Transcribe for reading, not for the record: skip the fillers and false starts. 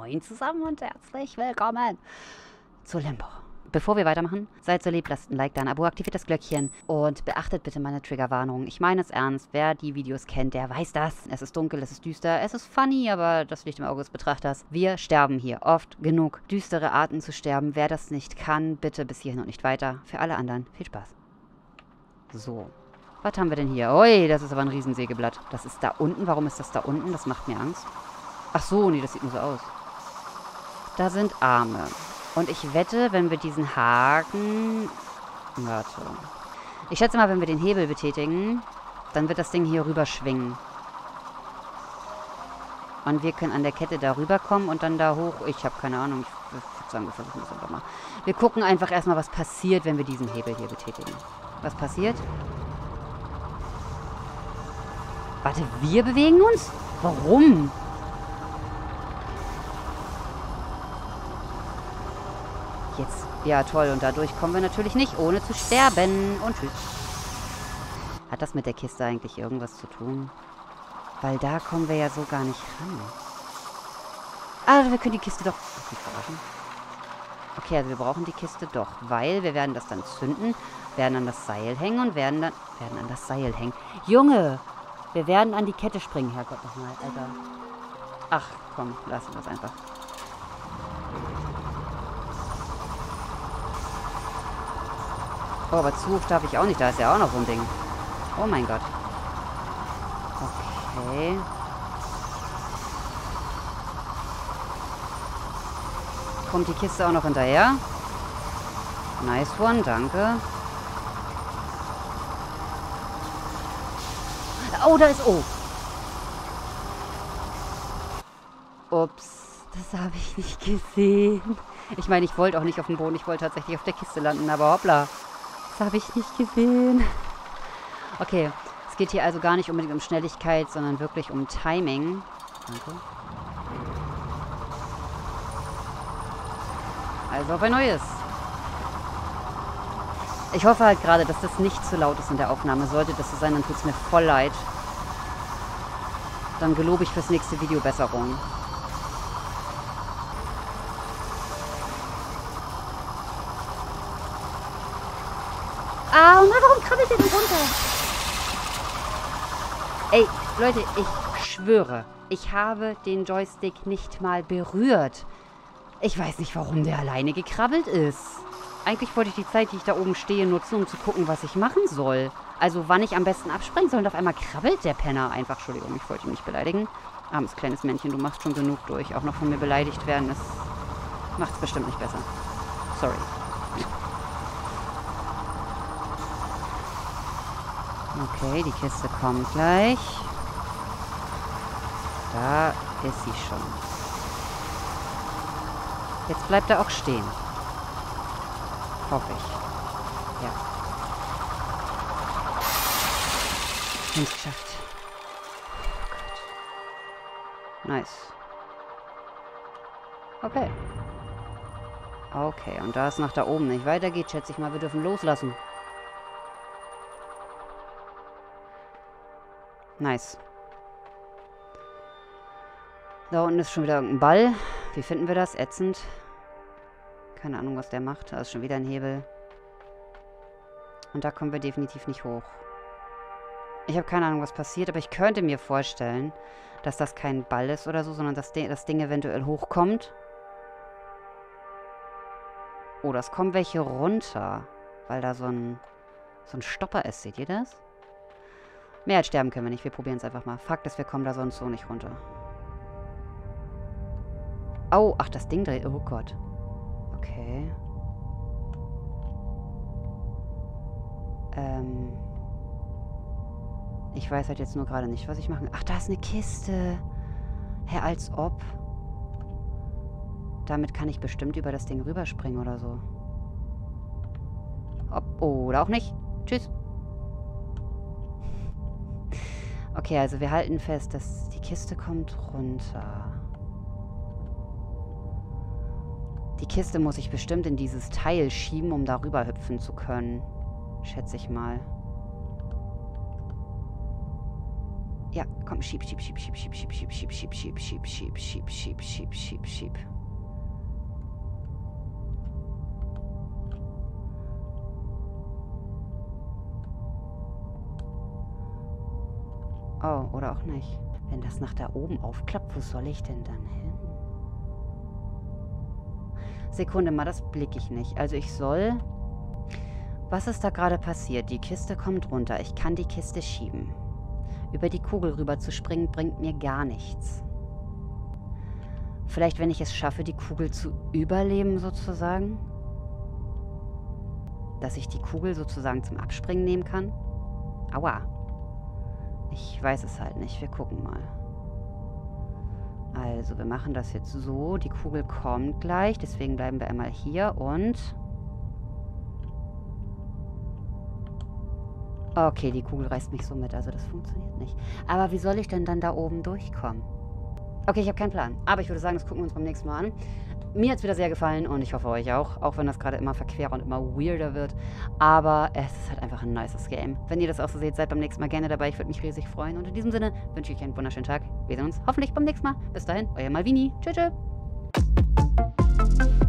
Moin zusammen und herzlich willkommen zu Limbo. Bevor wir weitermachen, seid so lieb, lasst ein Like da, ein Abo, aktiviert das Glöckchen und beachtet bitte meine Triggerwarnung. Ich meine es ernst, wer die Videos kennt, der weiß das. Es ist dunkel, es ist düster, es ist funny, aber das liegt im Auge des Betrachters. Wir sterben hier oft genug. Düstere Arten zu sterben, wer das nicht kann, bitte bis hierhin und nicht weiter. Für alle anderen, viel Spaß. So, was haben wir denn hier? Ui, das ist aber ein Riesensägeblatt. Das ist da unten, warum ist das da unten? Das macht mir Angst. Ach so, nee, das sieht nur so aus. Da sind Arme. Und ich wette, wenn wir diesen Haken... Warte. Ich schätze mal, wenn wir den Hebel betätigen, dann wird das Ding hier rüber schwingen. Und wir können an der Kette da rüberkommen und dann da hoch. Ich habe keine Ahnung. Ich würde sagen, wir versuchen das einfach mal. Wir gucken einfach erstmal, was passiert, wenn wir diesen Hebel hier betätigen. Was passiert? Warte, wir bewegen uns? Warum? Jetzt, ja toll, und dadurch kommen wir natürlich nicht, ohne zu sterben. Und tschüss. Hat das mit der Kiste eigentlich irgendwas zu tun? Weil da kommen wir ja so gar nicht ran. Ah, wir können die Kiste doch... Nicht verarschen. Okay, also wir brauchen die Kiste doch, weil wir werden das dann zünden, werden an das Seil hängen und werden an das Seil hängen. Junge! Wir werden an die Kette springen, Herrgott nochmal, Alter. Ach, komm, lassen wir es einfach. Oh, aber zu hoch darf ich auch nicht. Da ist ja auch noch so ein Ding. Oh mein Gott. Okay. Kommt die Kiste auch noch hinterher? Nice one, danke. Oh, da ist... Oh. Ups. Das habe ich nicht gesehen. Ich meine, ich wollte auch nicht auf dem Boden. Ich wollte tatsächlich auf der Kiste landen, aber hoppla. Das habe ich nicht gesehen. Okay, es geht hier also gar nicht unbedingt um Schnelligkeit, sondern wirklich um Timing. Danke. Also auf ein neues. Ich hoffe halt gerade, dass das nicht zu laut ist in der Aufnahme. Sollte das so sein, dann tut es mir voll leid. Dann gelobe ich fürs nächste Video Besserung. Ah, warum krabbelt ihr denn runter? Ey, Leute, ich schwöre, ich habe den Joystick nicht mal berührt. Ich weiß nicht, warum der alleine gekrabbelt ist. Eigentlich wollte ich die Zeit, die ich da oben stehe, nutzen, um zu gucken, was ich machen soll. Also, wann ich am besten abspringen soll. Und auf einmal krabbelt der Penner einfach. Entschuldigung, ich wollte ihn nicht beleidigen. Armes kleines Männchen, du machst schon genug durch. Auch noch von mir beleidigt werden, das macht es bestimmt nicht besser. Sorry. Okay, die Kiste kommt gleich. Da ist sie schon. Jetzt bleibt er auch stehen. Hoffe ich. Ja. Wir haben es geschafft. Oh Gott. Nice. Okay. Okay, und da es nach da oben nicht weitergeht, schätze ich mal, wir dürfen loslassen. Nice. Da unten ist schon wieder irgendein Ball. Wie finden wir das? Ätzend. Keine Ahnung, was der macht. Da ist schon wieder ein Hebel. Und da kommen wir definitiv nicht hoch. Ich habe keine Ahnung, was passiert, aber ich könnte mir vorstellen, dass das kein Ball ist oder so, sondern dass das Ding eventuell hochkommt. Oh, das kommen welche runter. Weil da so ein Stopper ist. Seht ihr das? Mehr als sterben können wir nicht. Wir probieren es einfach mal. Fakt ist, wir kommen da sonst so nicht runter. Oh, ach, das Ding dreht. Oh Gott. Okay. Ich weiß halt jetzt nur gerade nicht, was ich machen... Ach, da ist eine Kiste. Hä, als ob. Damit kann ich bestimmt über das Ding rüberspringen oder so. Oder auch nicht. Tschüss. Okay, also wir halten fest, dass die Kiste kommt runter. Die Kiste muss ich bestimmt in dieses Teil schieben, um darüber hüpfen zu können. Schätze ich mal. Ja, Komm, schieb, schieb, schieb, schieb, schieb, schieb, schieb, schieb, schieb, schieb, schieb, schieb, schieb, schieb, schieb, schieb, schieb. Oh, oder auch nicht. Wenn das nach da oben aufklappt, wo soll ich denn dann hin? Sekunde mal, das blicke ich nicht. Also ich soll... Was ist da gerade passiert? Die Kiste kommt runter. Ich kann die Kiste schieben. Über die Kugel rüber zu springen, bringt mir gar nichts. Vielleicht, wenn ich es schaffe, die Kugel zu überleben, sozusagen? Dass ich die Kugel sozusagen zum Abspringen nehmen kann? Aua. Ich weiß es halt nicht. Wir gucken mal. Also, wir machen das jetzt so. Die Kugel kommt gleich. Deswegen bleiben wir einmal hier und... Okay, die Kugel reißt mich so mit. Also, das funktioniert nicht. Aber wie soll ich denn dann da oben durchkommen? Okay, ich habe keinen Plan. Aber ich würde sagen, das gucken wir uns beim nächsten Mal an. Mir hat es wieder sehr gefallen und ich hoffe euch auch. Auch wenn das gerade immer verquerer und immer weirder wird. Aber es ist halt einfach ein nices Game. Wenn ihr das auch so seht, seid beim nächsten Mal gerne dabei. Ich würde mich riesig freuen. Und in diesem Sinne wünsche ich euch einen wunderschönen Tag. Wir sehen uns hoffentlich beim nächsten Mal. Bis dahin, euer Malvini. Tschüss, tschüss.